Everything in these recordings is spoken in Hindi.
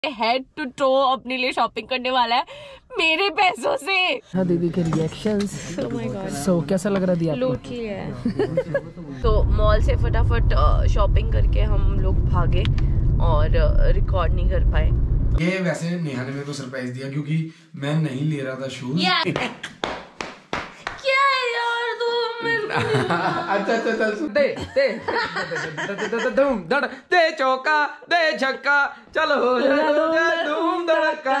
हेड टू टो अपने लिए शॉपिंग करने वाला है मेरे पैसों से। हाँ दीदी के रिएक्शंस। सो कैसा लग रहा दिया? लूट लिया है। तो मॉल से फटाफट शॉपिंग करके हम लोग भागे और रिकॉर्ड नहीं कर पाए। ये वैसे नेहा ने मेरे को सरप्राइज दिया क्योंकि मैं नहीं ले रहा था शूज। क्या यार तुम अच्छा दे चौका दे छक्का चलो धूम धड़का।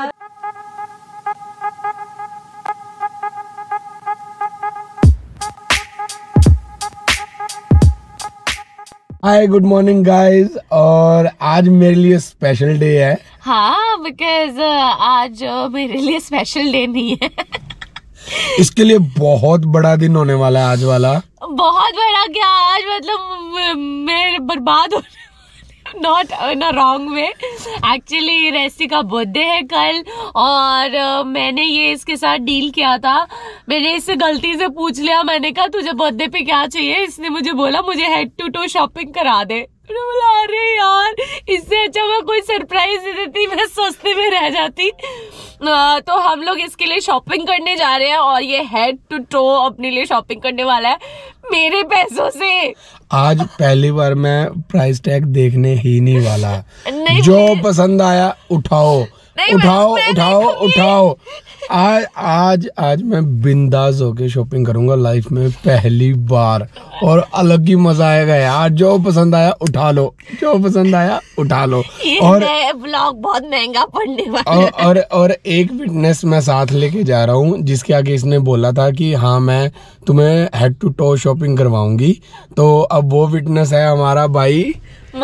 हाय गुड मॉर्निंग गाइस, और आज मेरे लिए स्पेशल डे है। हाँ, बिकॉज आज मेरे लिए स्पेशल डे नहीं है। इसके लिए बहुत बड़ा दिन होने वाला है आज वाला। बहुत बड़ा क्या, आज मतलब मैं बर्बाद हो not in a wrong way. Actually रेसी का बर्थडे है कल और मैंने ये इसके साथ डील किया था। मैंने इससे गलती से पूछ लिया, मैंने कहा तुझे बर्थडे पे क्या चाहिए। इसने मुझे बोला मुझे हेड टू टो शॉपिंग करा दे। मैंने बोला अरे यार, इससे अच्छा मैं कोई सरप्राइज दे देती, मैं सस्ते में रह जाती। तो हम लोग इसके लिए शॉपिंग करने जा रहे हैं और ये हेड टू टो अपने लिए शॉपिंग करने वाला है मेरे पैसों से। आज पहली बार मैं प्राइस टैग देखने ही नहीं वाला। जो पसंद आया उठाओ उठाओ उठाओ उठाओ। आज मैं बिंदास होके शॉपिंग करूंगा लाइफ में पहली बार, और अलग ही मजा आएगा यार। जो पसंद आया उठा लो, जो पसंद आया उठा लो। और ब्लॉग बहुत महंगा पड़ने वाला है। और एक विटनेस मैं साथ लेके जा रहा हूँ जिसके आगे इसने बोला था कि हाँ मैं तुम्हें हेड टू टो शॉपिंग करवाऊंगी। तो अब वो विटनेस है हमारा भाई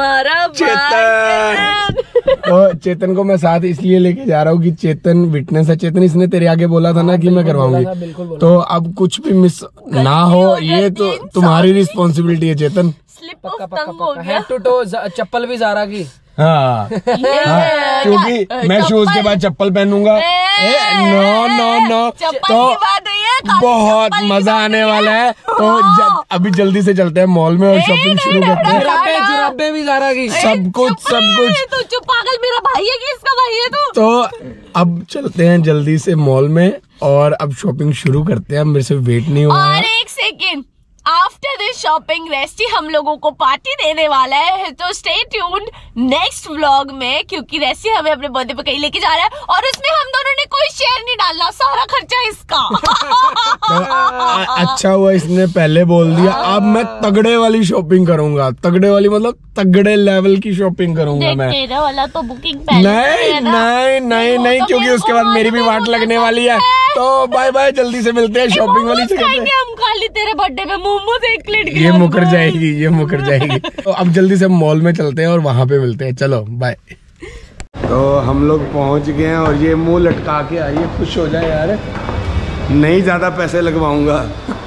चेतन। तो चेतन को मैं साथ इसलिए लेके जा रहा हूँ कि चेतन विटनेस है। चेतन, इसने तेरे आगे बोला था ना कि मैं करवाऊंगी, तो अब कुछ भी मिस ना हो, ये तो तुम्हारी रिस्पॉन्सिबिलिटी है चेतन। पक्का हेड टू टो चप्पल भी ज़ारा की। हाँ, क्योंकि मैं शूज के बाद चप्पल पहनूंगा। नो तो बहुत मजा आने वाला है। तो अभी जल्दी से चलते हैं मॉल में और शॉपिंग शुरू करते हैं। जुराबे भी ज़ारा की, सब कुछ। तू चुप पागल, मेरा भाई है कि इसका भाई है तू? तो अब चलते हैं जल्दी से मॉल में और अब शॉपिंग शुरू करते हैं। मेरे से वेट नहीं हो रहा है। और एक सेकेंड, आफ्टर दिस शॉपिंग रेस्टी हम लोगों को पार्टी देने वाला है। तो स्टे ट्यून्ड नेक्स्ट व्लॉग में, क्योंकि रेस्टी हमें अपने बर्थडे पे कहीं लेके जा रहा है और उसमें हम दोनों ने कोई शेयर नहीं डालना, सारा खर्चा इसका। तो अच्छा हुआ इसने पहले बोल दिया। अब मैं तगड़े वाली शॉपिंग करूंगा, तगड़े वाली मतलब तगड़े लेवल की शॉपिंग करूंगा मैं। तेरा वाला तो बुकिंग नहीं, क्योंकि उसके बाद मेरी भी वाट लगने वाली है। तो बाय बाय, जल्दी से मिलते हैं शॉपिंग वाली जगह पे। हम खाली तेरे बर्थडे में मोमोज एक प्लेट ये मुकर जाएगी। तो अब जल्दी से मॉल में चलते हैं और वहां पे मिलते हैं। चलो बाय। तो हम लोग पहुंच गए हैं और ये मुंह लटका के आई है, खुश हो जाए यार। नहीं ज्यादा पैसे लगवाऊंगा।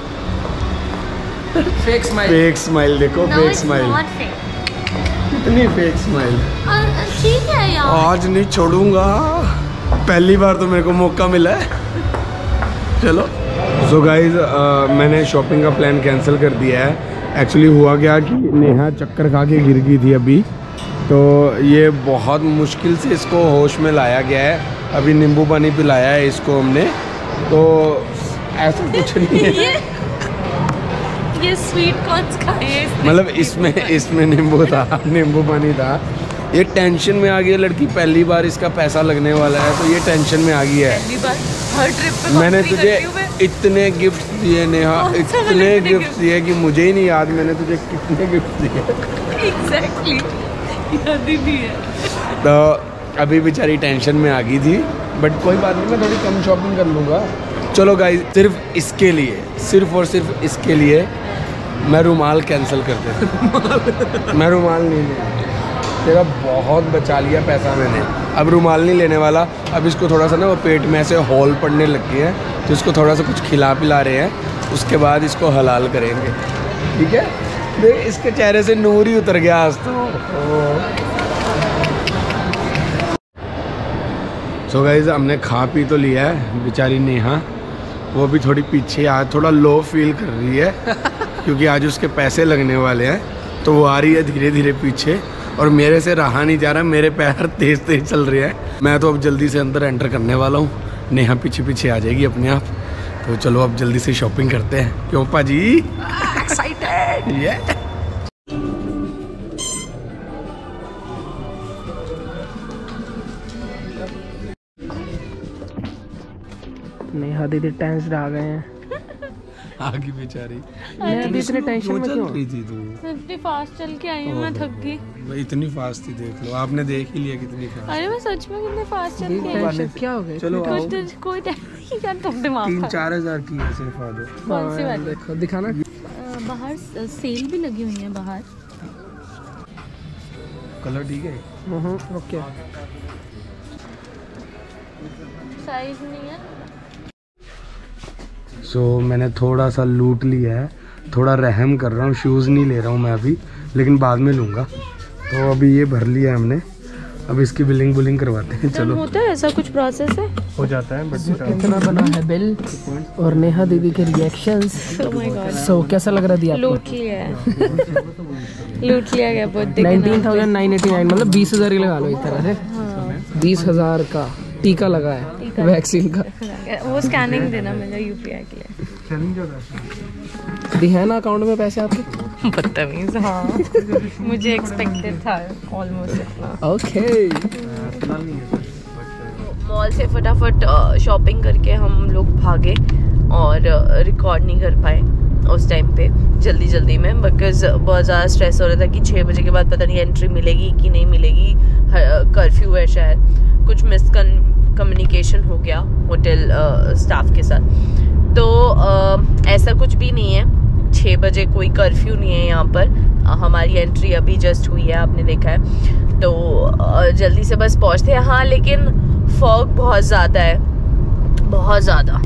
फेक स्माइल देखो, फेक स्माइल, कितनी फेक स्माइल। ठीक है यार, आज नहीं छोड़ूंगा। पहली बार तो मेरे को मौका मिला है। चलो सो गाइज, मैंने शॉपिंग का प्लान कैंसिल कर दिया है। एक्चुअली हुआ क्या कि नेहा चक्कर खा के गिर गई थी अभी, तो ये बहुत मुश्किल से इसको होश में लाया गया है। अभी नींबू पानी पिलाया है इसको हमने, तो ऐसा कुछ नहीं है। ये स्वीट कॉर्न का है, मतलब इसमें नींबू था, नींबू पानी था। ये टेंशन में आ गई है लड़की, पहली बार इसका पैसा लगने वाला है, तो ये टेंशन में आ गई है। पहली बार हर ट्रिप पे मैंने तुझे इतने गिफ्ट दिए नेहा, इतने गिफ्ट दिए कि मुझे ही नहीं याद मैंने तुझे कितने गिफ्ट दिए। एग्जैक्टली, याद ही नहीं है। तो अभी बेचारी टेंशन में आ गई थी, बट कोई बात नहीं, मैं थोड़ी कम शॉपिंग कर लूँगा। चलो गाइस, सिर्फ इसके लिए, सिर्फ और सिर्फ इसके लिए मैं रुमाल कैंसिल कर देता। मैं रुमाल नहीं लूँगा, तेरा बहुत बचा लिया पैसा मैंने। अब रुमाल नहीं लेने वाला। अब इसको थोड़ा सा ना वो पेट में ऐसे होल पड़ने लग गए हैं, तो इसको थोड़ा सा कुछ खिला पिला रहे हैं, उसके बाद इसको हलाल करेंगे, ठीक है। देख इसके चेहरे से नूर ही उतर गया आज तो। सो गाइस, हमने खा पी तो लिया है। बेचारी नेहा वो भी थोड़ी पीछे, आज थोड़ा लो फील कर रही है क्योंकि आज उसके पैसे लगने वाले हैं, तो वो आ रही है धीरे धीरे पीछे। और मेरे से रहा नहीं जा रहा, मेरे पैर तेज तेज चल रहे हैं। मैं तो अब जल्दी से अंदर एंटर करने वाला हूँ, नेहा पीछे पीछे आ जाएगी अपने आप। तो चलो अब जल्दी से शॉपिंग करते हैं, क्यों पाजी? एक्साइटेड ये। नेहा दीदी टेंस्ड आ गए हैं। आगे बेचारी। इतने टेंशन में क्यों? रही थी तू? इतनी फास्ट चल के आई हूँ, मैं थक गई। भाई इतनी फास्ट थी, देख लो, आपने देख ही लिया कितनी फास्ट। अरे मैं सच में कितने फास्ट चल के आई। टेंशन क्या हो गया? चलो आओ। कोई टेंशन क्या, तुम दिमाग 3-4 हज़ार की है सिर्फ आ दो। कौन सी वाली? देखो दिखाना। बाहर सेल भी लगी हुई है बाहर। कलर ठीक है? ओके। साइज नहीं है। सो मैंने थोड़ा सा लूट लिया है, थोड़ा रहम कर रहा हूँ। शूज़ नहीं ले रहा हूँ मैं अभी, लेकिन बाद में लूँगा। तो अभी ये भर लिया है हमने, अब इसकी बिलिंग बुलिंग करवाते हैं। चलो। होता है ऐसा कुछ प्रोसेस है? हो जाता है। बट कितना बना है बिल और नेहा दीदी के रिएक्शंस। सो कैसा लग रहा है? लूट लिया है। लूट लिया गया बर्थडे 19,989, मतलब 20,000 ही लगा लो एक तरह से। 20,000 का टीका लगा है वैक्सीन का। वो स्कैनिंग देना मुझे यूपीआई के लिए। दी है ना अकाउंट में पैसे आपके? बदतमीज। हाँ मुझे एक्सपेक्टेड था ऑलमोस्ट इतना। ओके। मॉल से फटाफट शॉपिंग करके हम लोग भागे और रिकॉर्ड नहीं कर पाए उस टाइम पे, जल्दी जल्दी में, बिकॉज बहुत ज़्यादा स्ट्रेस हो रहा था कि 6 बजे के बाद पता नहीं एंट्री मिलेगी कि नहीं मिलेगी। कर्फ्यू है शायद, कुछ मिसकम्युनिकेशन हो गया होटल स्टाफ के साथ। तो ऐसा कुछ भी नहीं है, 6 बजे कोई कर्फ्यू नहीं है यहाँ पर। हमारी एंट्री अभी जस्ट हुई है, आपने देखा है। तो जल्दी से बस पहुँचते हैं। हाँ लेकिन फॉग बहुत ज़्यादा है, बहुत ज़्यादा।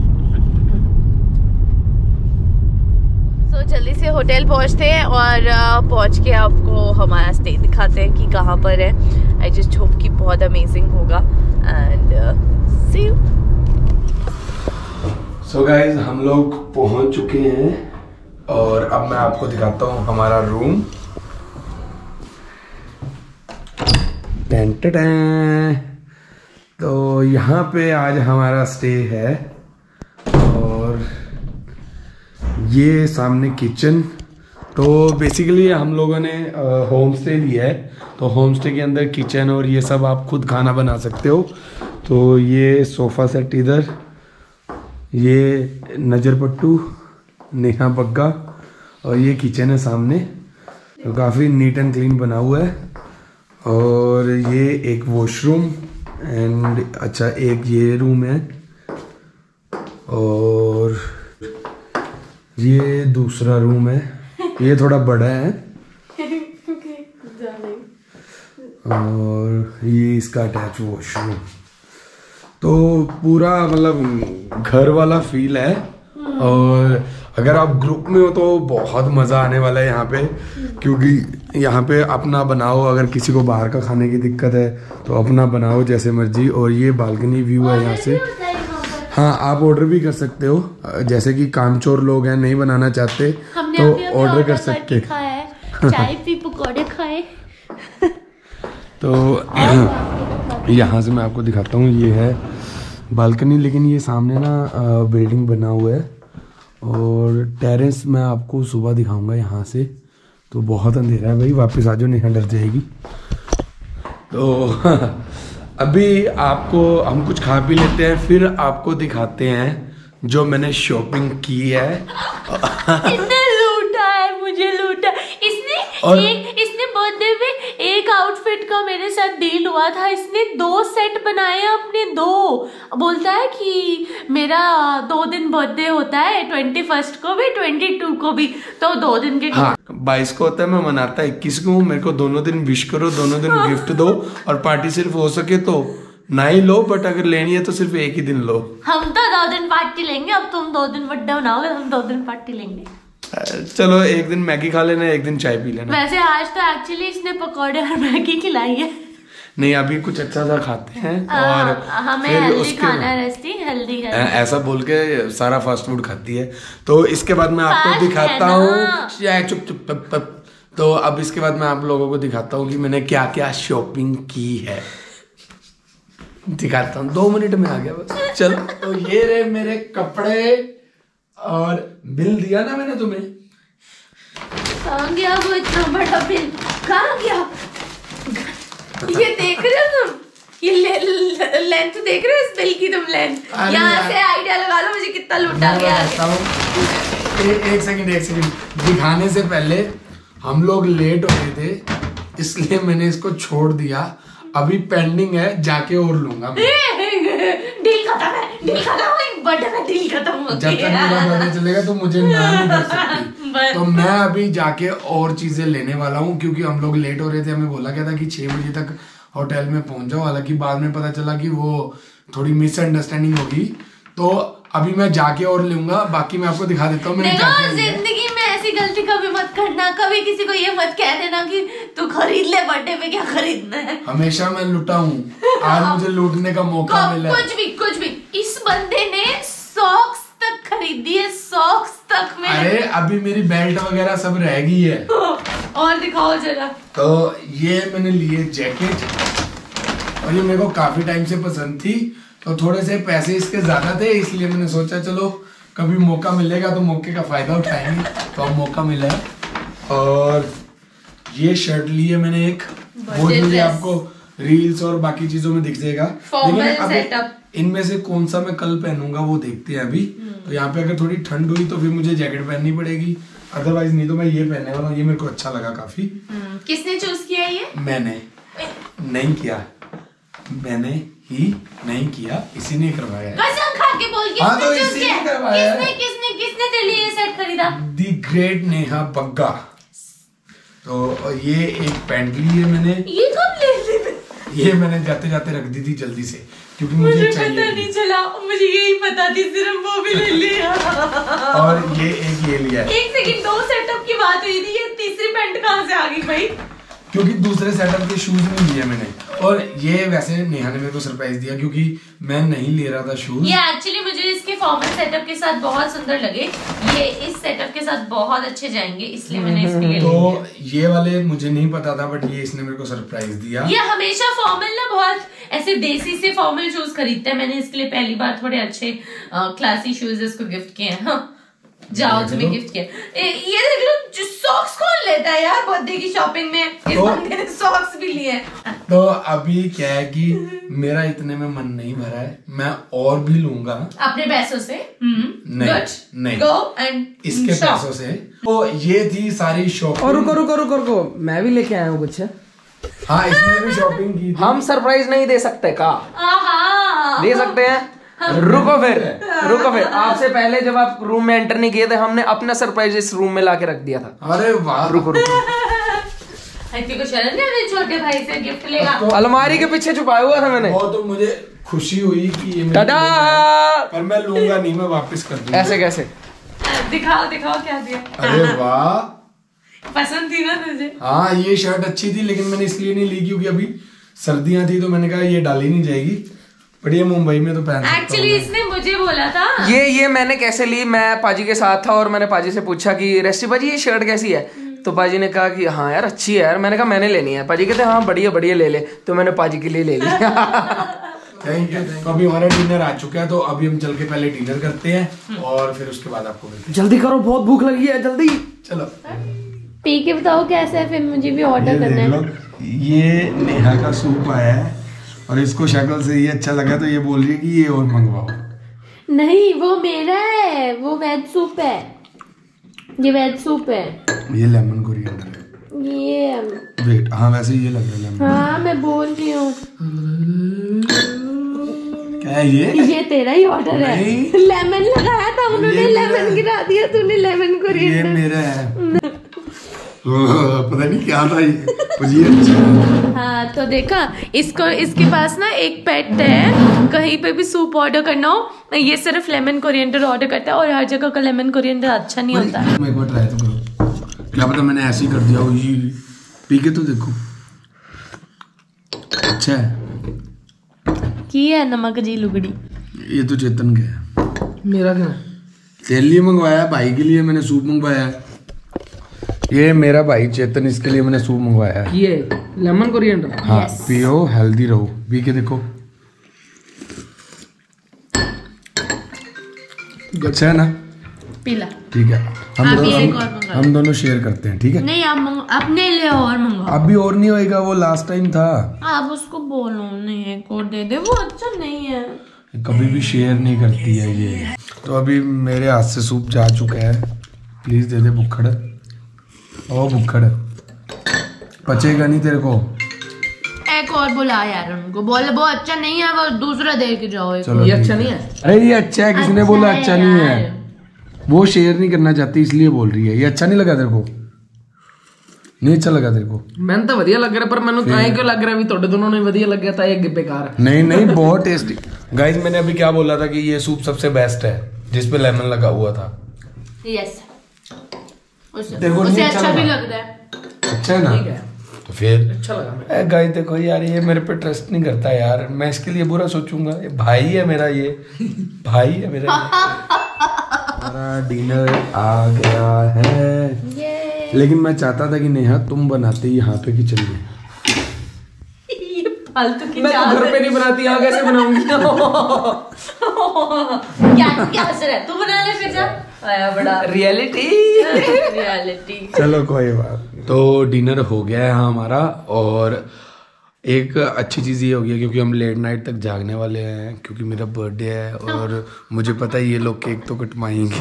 तो जल्दी से होटल पहुँचते हैं और पहुँच के आपको हमारा स्टे दिखाते हैं कि कहाँ पर है। आई जस्ट होप कि बहुत अमेजिंग होगा and see you. So guys हम लोग पहुंच चुके हैं और अब मैं आपको दिखाता हूँ हमारा रूम। तो यहाँ पे आज हमारा स्टे है और ये सामने किचन। तो बेसिकली हम लोगों ने होम स्टे लिया है, तो होम स्टे के अंदर किचन और ये सब आप खुद खाना बना सकते हो। तो ये सोफ़ा सेट इधर, ये नज़र पट्टू, नेहा बग्गा, और ये किचन है सामने। तो काफ़ी नीट एंड क्लीन बना हुआ है। और ये एक वॉशरूम एंड अच्छा एक ये रूम है और ये दूसरा रूम है, ये थोड़ा बड़ा है। और ये इसका अटैच वॉशरूम। तो पूरा मतलब घर वाला फील है। और अगर आप ग्रुप में हो तो बहुत मज़ा आने वाला है यहाँ पे, क्योंकि यहाँ पे अपना बनाओ। अगर किसी को बाहर का खाने की दिक्कत है तो अपना बनाओ जैसे मर्जी। और ये बालकनी व्यू है यहाँ से। हाँ आप ऑर्डर भी कर सकते हो, जैसे कि कामचोर लोग हैं नहीं बनाना चाहते तो ऑर्डर कर सकते। चाय पी पकौड़े खाए। तो यहाँ से मैं आपको दिखाता हूँ, ये है बालकनी। लेकिन ये सामने ना बिल्डिंग बना हुआ है और टेरेस मैं आपको सुबह दिखाऊंगा यहाँ से। तो बहुत अंधेरा है भाई, वापस आ जाओ, नहीं डर जाएगी। तो अभी आपको हम कुछ खा पी लेते हैं, फिर आपको दिखाते हैं जो मैंने शॉपिंग की है। इसने लूटा है, मुझे लूटा। इसने बर्थडे में एक आउटफिट का मेरे साथ डील हुआ था। इसने 2 सेट बनाए अपने, 2। बोलता है कि मेरा 2 दिन बर्थडे होता है, 21 को भी 22 को भी, तो 2 दिन के। हाँ 22 को होता है, मैं मनाता 21 को। मेरे को दोनों दिन विश करो, दोनों दिन गिफ्ट दो, और पार्टी सिर्फ हो सके तो ना ही लो, बट अगर लेनी है तो सिर्फ एक ही दिन लो। हम तो 2 दिन पार्टी लेंगे। अब तुम 2 दिन बर्थडे बनाओगे, हम 2 दिन पार्टी लेंगे। चलो एक दिन मैगी खा लेना, एक दिन चाय पी लेना। वैसे आज तो एक्चुअली इसने पकौड़े और मैगी खिलाई है। नहीं अभी कुछ अच्छा सा खाते हैं और हमें हेल्दी खाना है, रेस्टी हेल्दी है ऐसा बोल के सारा फास्ट फूड खाती है। तो इसके बाद मैं आपको दिखाता हूँ, चुप चुप तो अब इसके बाद मैं आप लोगों को दिखाता हूँ कि मैंने क्या क्या शॉपिंग की है। दिखाता हूँ, 2 मिनट में आ गया बस। चलो, तो ये रहे मेरे कपड़े और बिल दिया ना मैंने तुम्हें। कहाँ गया वो इतना बड़ा बिल, कहाँ गया? ये देख रहे हो तुम, ये लेंथ देख रहे हो इस बिल की तुम? लेंथ यहाँ से आइडिया लगा लो मुझे कितना लूटा गया। एक सेकंड दिखाने से पहले हम लोग लेट हो गए थे, इसलिए मैंने इसको छोड़ दिया। अभी पेंडिंग है, जाके और लूंगा मैं। डील खत्म है, डील खत्म है, बर्थडे में डील खत्म हो गया। जब तक मेरा बर्थडे चलेगा तो मुझे ना नहीं कर सकती। तो मैं अभी जाके और चीजें लेने वाला हूँ, क्योंकि हम लोग लेट हो रहे थे। हमें बोला गया था कि 6 बजे तक होटल में पहुंच जाओ, हालांकि बाद में पता चला कि वो थोड़ी मिसअंडरस्टैंडिंग होगी। तो अभी मैं जाके और लूंगा, बाकी मैं आपको दिखा देता हूँ। जिंदगी में ऐसी गलती कभी मत करना, कभी किसी को ये मत कह देना कि तू खरीद ले, बर्थडे पे क्या खरीदना है। हमेशा मैं लुटा हूँ, आज मुझे लूटने का मौका मिला। कुछ भी इस बंदे ने सॉक्स तक खरीदी है, सॉक्स तक में। अरे अभी मेरी बेल्ट वगैरह सब रह गई है। और दिखाओ जरा। तो ये मैंने लिए जैकेट, और ये मेरे को काफी टाइम से पसंद थी, तो थोड़े से पैसे इसके ज्यादा थे, इसलिए मैंने सोचा चलो कभी मौका मिलेगा तो मौके का फायदा उठाएंगे। तो अब मौका मिला है। और ये शर्ट ली है मैंने एक, वो मुझे आपको रील्स और बाकी चीजों में दिख जाएगा। लेकिन इनमें से कौन सा मैं कल पहनूंगा वो देखते हैं अभी। तो यहाँ पे अगर थोड़ी ठंड हुई तो फिर मुझे जैकेट पहननी पड़ेगी, अदरवाइज नहीं तो मैं ये पहनने वाला हूँ। ये मेरे को अच्छा लगा काफी। किसने चूज किया ये? मैंने नहीं किया, मैंने ही नहीं किया, इसी ने करवाया है। कसम खा के बोल, हाँ तो इसी ने करवाया है। किसने तेरे लिए ये सेट खरीदा? The great Neha Bagga. तो ये एक पैंट ली है मैंने। ये कब ले ली? ये मैंने जाते जाते रख दी थी जल्दी से, क्योंकि मुझे चाहिए। पता नहीं चला, मुझे यही पता थी, सिर्फ वो भी ले लिया। और ये एक ये लिया है। एक सेकंड, 2 सेटअप की बात हुई थी, ये तीसरी पैंट कहाँ से आ गई भाई? क्योंकि दूसरे सेटअप के शूज नहीं लिए मैंने। और ये वैसे नेहा ने मेरे को सरप्राइज दिया, क्योंकि मैं नहीं ले रहा था शूज। ये एक्चुअली मुझे इसके फॉर्मल सेटअप के साथ बहुत सुंदर लगे, ये इस सेटअप के साथ बहुत अच्छे जाएंगे, इसलिए मैंने इसके लिए तो ये वाले मुझे नहीं पता था, बट ये इसने मेरे को सरप्राइज दिया। ये हमेशा फॉर्मल ना बहुत ऐसे देसी से फॉर्मल शूज खरीदता है, मैंने इसके लिए पहली बार थोड़े अच्छे क्लासी शूज इसको गिफ्ट किए हैं। हाँ, जाओ तुम्हें गिफ्ट किया। ये देख लो, सॉक्स कौन लेता है यार बर्थडे की शॉपिंग में? इस बंदे ने सॉक्स भी लिए। तो अभी क्या है कि मेरा इतने में मन नहीं भरा है, मैं और भी लूंगा अपने पैसों से। नहीं, गो एंड इसके पैसों से। तो ये थी सारी शॉपिंग। और रुको, मैं भी लेके आया हूँ कुछ। हाँ, इसमें भी शॉपिंग की थी। हम सरप्राइज नहीं दे सकते का? दे सकते हैं। रुको फिर आपसे पहले जब आप रूम में एंटर नहीं किए थे, हमने अपना सरप्राइज इस रूम में लाके रख दिया था। अरे वाह। रुको को शर्म नहीं आती छोटे भाई से गिफ्ट लेगा? तो अलमारी के पीछे छुपाया हुआ था मैंने। वो तो मुझे खुशी हुई कि ये टाटा, पर मैं लूंगा नहीं, मैं वापस कर दूंगा। ऐसे कैसे? दिखाओ क्या दिया। अरे वाह, पसंद थी ना तुझे? हाँ, ये शर्ट अच्छी थी, लेकिन मैंने इसलिए नहीं ली क्योंकि अभी सर्दियां थी, तो मैंने कहा ये डाली नहीं जाएगी, बट ये मुंबई में तो पहन सकता हूं। एक्चुअली इसने मुझे बोला था ये मैंने कैसे ली। मैं पाजी के साथ था और मैंने पाजी से पूछा कि रेस्टी पाजी ये शर्ट कैसी है, तो पाजी ने कहा कि हाँ यार अच्छी है यार। मैंने कहा मैंने लेनी है। पाजी कहते हाँ बढ़िया ले ले, तो मैंने पाजी के लिए ले ली। Thank you. तो अभी हमारा डिनर आ चुका है, तो अभी हम चल के पहले डिनर करते हैं और फिर उसके बाद आपको मिलते हैं। जल्दी करो, बहुत भूख लगी है, जल्दी चलो। पी के बताओ कैसा है, फिर मुझे भी ऑर्डर करना है। ये नेहा का सूप आया है और इसको शक्ल से ये अच्छा लगा, तो ये बोल रही है कि ये और मंगवाओ। नहीं, वो मेरा है, वो वेज सूप है, ये वेज सूप है। ये लेमन कोरिएंडर है। ये वेट, हाँ वैसे ये लग रहा है लेमन। हाँ मैं बोल रही हूँ। क्या है ये तेरा ही ऑर्डर है। लेमन लगाया था उन्होंने, लेमन गिरा दिया तूने, लेमन कोरिएंडर। ये मेरा है। पता नहीं क्या था ये, मुझे अच्छा। हाँ तो देखा, इसके पास ना एक पेट है, कहीं पे भी सूप ऑर्डर करना हो ये सिर्फ लेमन कोरिएंडर ऑर्डर करता है, और हर जगह का लेमन कोरिएंडर अच्छा नहीं होता है। मैं एक बार ट्राई तो करो, क्या पता मैंने ऐसे ही कर दिया हो। ये पी के तो देखो, अच्छा है। की है नमक जी लुगड़ी। ये तो चेतन के है। मेरा क्या? तेरे लिए मंगवाया, भाई के लिए मैंने सूप मंगवाया है। ये मेरा भाई चेतन, इसके लिए मैंने सूप मंगवाया है। ये लेमन कोरिएंडर। हाँ पियो, हेल्दी रहो। पी के देखो, अच्छा है ना? पीला। ठीक है, हम हम दोनों शेयर करते हैं, ठीक है? नहीं आप अपने लिए और मंगाओ। अब भी और नहीं होएगा, वो लास्ट टाइम था। आप उसको बोलो नहीं एक और दे दे, वो अच्छा नहीं है। कभी भी शेयर नहीं करती है ये। तो अभी मेरे हाथ से सूप जा चुका है, प्लीज दे दे बुक्खड़। ओ बुक्खड़, पचेगा नहीं तेरे को। एक और बुला यार उनको, बोले वो अच्छा नहीं है, वो दूसरा दे के जाओ। ये अच्छा नहीं है। अरे ये अच्छा है, किसने बोला अच्छा नहीं है? वो शेयर नहीं करना चाहती इसलिए बोल रही है। ये अच्छा नहीं लगा तेरे को? नहीं अच्छा लगा तेरे को? मैंने तो वधिया लग रहा, पर मैंने काहे क्यों लग रहा भी थोड़े दोनों ने वधिया लग गया था, एक बेकार। नहीं नहीं, बहुत टेस्टी। गाइस मैंने अभी क्या बोला था कि ये सूप सबसे बेस्ट है जिसपे लेमन लगा हुआ था। यस, तेरे को उसे नहीं अच्छा भी लग रहा है। अच्छा है ना? ठीक है, तो फिर अच्छा लगा। गाइस देखो यार, ये मेरे पे ट्रस्ट नहीं करता यार, मैं इसके लिए बुरा सोचूंगा? ये भाई है मेरा, ये भाई है मेरा। हमारा डिनर आ गया है, लेकिन मैं चाहता था कि नेहा तुम बनाते यहाँ पे किचन में। ये फालतू की मैं तो घर पे नहीं बनाती, यहाँ कैसे बनाऊंगी? क्या असर है, तू बना ले फिर जा। आया बड़ा रियलिटी। चलो कोई बात। तो डिनर हो गया है हमारा, और एक अच्छी चीज़ ये हो गया क्योंकि हम लेट नाइट तक जागने वाले हैं, क्योंकि मेरा बर्थडे है और मुझे पता है ये लोग केक तो कटवाएंगे।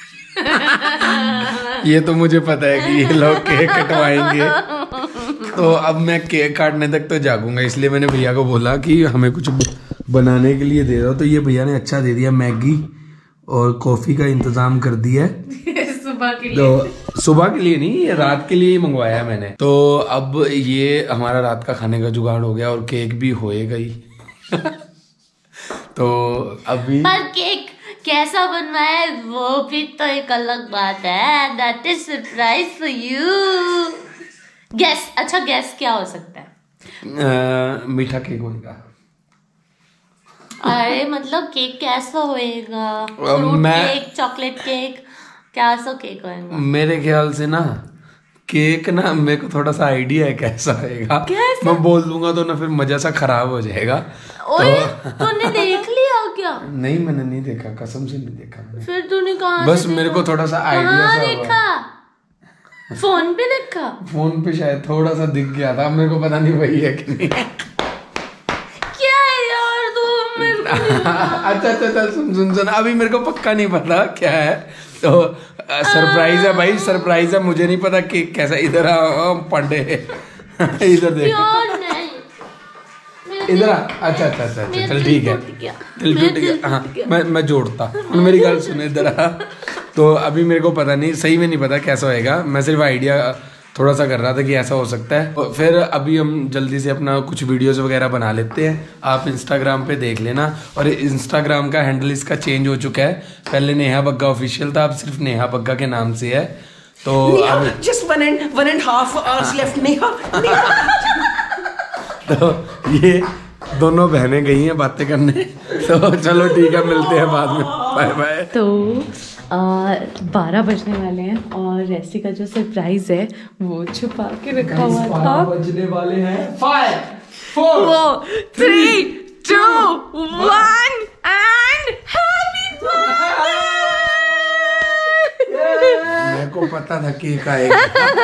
ये तो मुझे पता है कि ये लोग केक कटवाएंगे, तो अब मैं केक काटने तक तो जागूंगा। इसलिए मैंने भैया को बोला कि हमें कुछ बनाने के लिए दे दो, तो ये भैया ने अच्छा दे दिया, मैगी और कॉफी का इंतजाम कर दिया है। सुबह के लिए। तो सुबह के लिए नहीं, ये रात के लिए ही मंगवाया है मैंने। तो अब ये हमारा रात का खाने का जुगाड़ हो गया और केक भी होएगा ही। तो अभी पर केक कैसा बनवाया है वो भी तो एक अलग बात है। That is surprise for you. Guess, अच्छा गैस क्या हो सकता है? मीठा केक होगा। अरे मतलब केक कैसा होएगा? फ्रूट केक, चॉकलेट केक, कैसा केक होएगा? मेरे ख्याल से ना केक ना, मेरे को थोड़ा सा आइडिया है कैसा होएगा। मैं बोल दूंगा तो ना फिर मजा सा खराब हो जाएगा। ओए, तूने देख लिया क्या? नहीं मैंने नहीं देखा, कसम से नहीं देखा मैंने। फिर तूने कहा? बस मेरे को थोड़ा सा आइडिया सा देखा, फोन पे देखा। फोन पे शायद थोड़ा सा दिख गया था, मेरे को पता नहीं वही है कि नहीं। क्या है यार तू मेरे को? अच्छा सुन, अभी मेरे को पक्का नहीं पता क्या है, तो सरप्राइज है भाई, सरप्राइज है। मुझे नहीं पता कि कैसा। इधर आ पांडे, इधर देख, इधर आ। अच्छा चल ठीक है, दिल टूट गया। हाँ मैं जोड़ता हूँ, मेरी गल सुन, इधर आ। तो अभी मेरे को पता नहीं, सही में नहीं पता कैसा होएगा, मैं सिर्फ आइडिया थोड़ा सा कर रहा था कि ऐसा हो सकता है। फिर अभी हम जल्दी से अपना कुछ वीडियोस वगैरह बना लेते हैं, आप इंस्टाग्राम पे देख लेना। और इंस्टाग्राम का हैंडल इसका चेंज हो चुका है, पहले नेहा बग्गा ऑफिशियल था, अब सिर्फ नेहा बग्गा के नाम से है। तो अब just one and half hours left, Neha. तो ये दोनों बहनें गई हैं बातें करने, तो चलो ठीक है, मिलते हैं बाद में, बाय बाय। तो 12 बजने वाले हैं और रेसी का जो सरप्राइज है वो छुपा के रखा हुआ था। बजने वाले हैं 5 4 3 2 1 एंड हैप्पी बर्थडे। मेरे को पता था केक आएगा।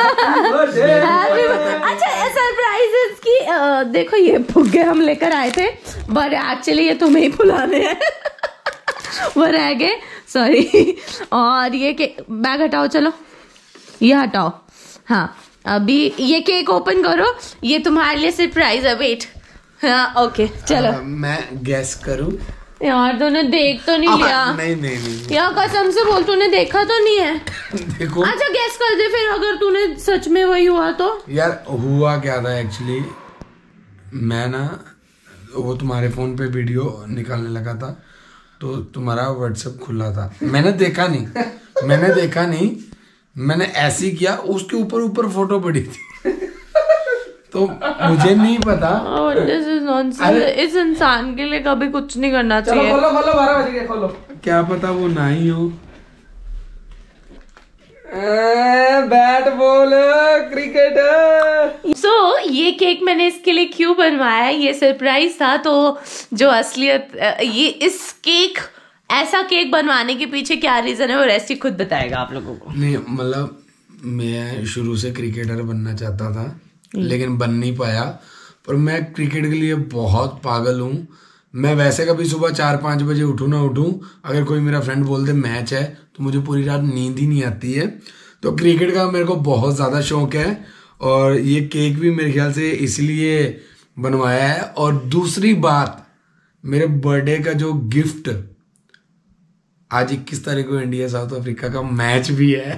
अच्छा सरप्राइजेस की देखो, ये फुग्गे हम लेकर आए थे, बट एक्चुअली ये तुम्हें ही फुलाने हैं। वो रह गए, सॉरी। और ये बैग हटाओ, चलो ये हटाओ। हाँ अभी ये केक ओपन करो, ये तुम्हारे लिए सरप्राइज है। वेट, हाँ ओके चलो। मैं गैस करूं? यार तूने देख तो नहीं लिया? नहीं यार कसम से बोल, तूने देखा तो नहीं है? देखो अच्छा गैस कर दे फिर, अगर तूने सच में वही हुआ तो। यार हुआ क्या था एक्चुअली, मैं ना वो तुम्हारे फोन पे वीडियो निकालने लगा था, तो तुम्हारा व्हाट्सएप खुला था, मैंने देखा नहीं, मैंने ऐसे ही किया, उसके ऊपर फोटो पड़ी थी। तो मुझे नहीं पता। This is nonsense। इस इंसान के लिए कभी कुछ नहीं करना चाहिए। चलो खोलो 12 बज गए, खोलो। क्या पता वो ना ही हो। Bat ball cricket. सो ये केक मैंने इसके लिए क्यों बनवाया है, ये सरप्राइज था। तो जो असलियत ये इस केक ऐसा केक बनवाने के पीछे क्या रीजन है वो रेस्टी खुद बताएगा आप लोगों को। नहीं मतलब मैं शुरू से क्रिकेटर बनना चाहता था लेकिन बन नहीं पाया, पर मैं क्रिकेट के लिए बहुत पागल हूँ। मैं वैसे कभी सुबह 4-5 बजे उठूँ ना उठूँ, अगर कोई मेरा फ्रेंड बोल दे मैच है तो मुझे पूरी रात नींद ही नहीं आती है। तो क्रिकेट का मेरे को बहुत ज़्यादा शौक है और ये केक भी मेरे ख्याल से इसलिए बनवाया है। और दूसरी बात, मेरे बर्थडे का जो गिफ्ट, आज 21 तारीख को इंडिया साउथ अफ्रीका का मैच भी है।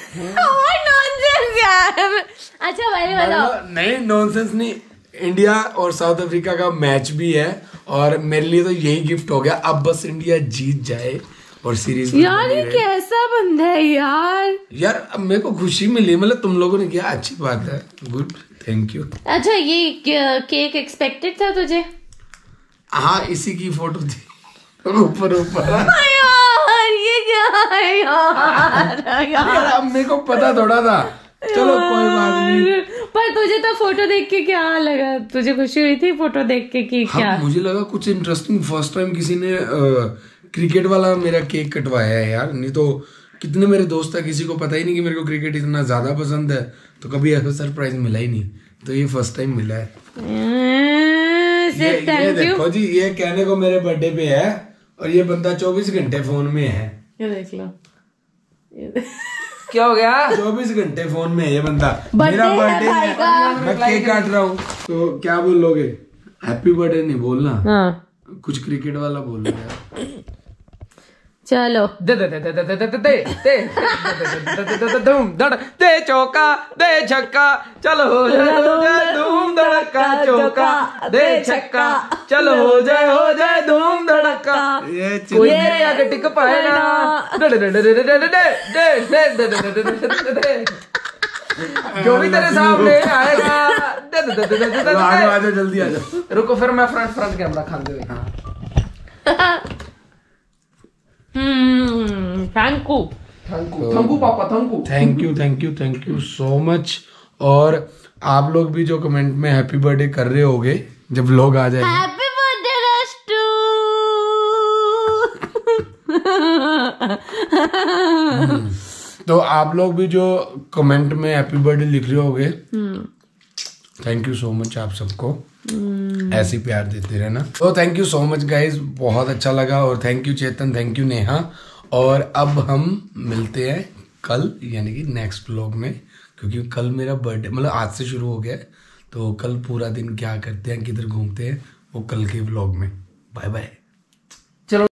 अच्छा मैंने बताओ। नहीं नॉनसेंस नहीं, इंडिया और साउथ अफ्रीका का मैच भी है और मेरे लिए तो यही गिफ्ट हो गया। अब बस इंडिया जीत जाए और सीरीज यार ये कैसा बंदा है यार। यार अब मेरे को खुशी मिली, मतलब तुम लोगों ने किया, अच्छी बात है, गुड, थैंक यू। अच्छा ये केक एक्सपेक्टेड था तुझे? हाँ इसी की फोटो थी ऊपर यार ये क्या है यार अब मेरे को पता थोड़ा था, चलो कोई बात नहीं। पर तुझे तो फोटो देख के क्या लगा, तुझे खुशी हुई थी फोटो देख के कि क्या? मुझे लगा कुछ इंटरेस्टिंग, फर्स्ट टाइम किसी ने क्रिकेट वाला मेरा केक कटवाया है यार। नहीं तो कितने मेरे दोस्त है, किसी को पता ही नहीं कि मेरे को क्रिकेट इतना ज्यादा पसंद है, तो कभी ऐसा सरप्राइज मिला ही नहीं, तो ये फर्स्ट टाइम मिला है। ये देखो जी, ये कहने को मेरे बर्थडे पे है और ये बंदा 24 घंटे फोन में है। ये देख लो क्या हो गया? 24 घंटे फोन में है ये बंदा। मेरा बर्थडे है, मैं केक काट रहा हूँ, तो क्या बोलोगे? हैप्पी बर्थडे नहीं बोलना, हाँ कुछ क्रिकेट वाला बोल यार। चलो दे दे दे दे दे दे दे दे धूम धड़ दे चौका दे छक्का चलो हो जाए धूम धड़का चौका दे छक्का चलो हो जाए धूम धड़का कोई मेरे आगे टिक पाए ना दे दे दे दे दे दे दे दे दे जो भी तेरे सामने आएगा दे दे दे दे दे आ जाओ जल्दी आ जाओ। रुको फिर मैं फ्रंट कैमरा खाते हुए। थैंक यू पापा, थैंक यू सो मच। और आप लोग भी जो कमेंट में हैप्पी बर्थडे कर रहे होगे जब लोग आ जाएंगे, हैप्पी बर्थडे रस्टू। तो आप लोग भी जो कमेंट में हैप्पी बर्थडे लिख रहे होगे, थैंक यू सो मच आप सबको, ऐसे ही प्यार देते रहना। तो thank you so much guys, बहुत अच्छा लगा। और thank you Chetan, thank you Neha. और अब हम मिलते हैं कल, यानी कि नेक्स्ट व्लॉग में, क्योंकि कल मेरा बर्थडे, मतलब आज से शुरू हो गया है, तो कल पूरा दिन क्या करते हैं, किधर घूमते हैं, वो कल के व्लॉग में। Bye bye.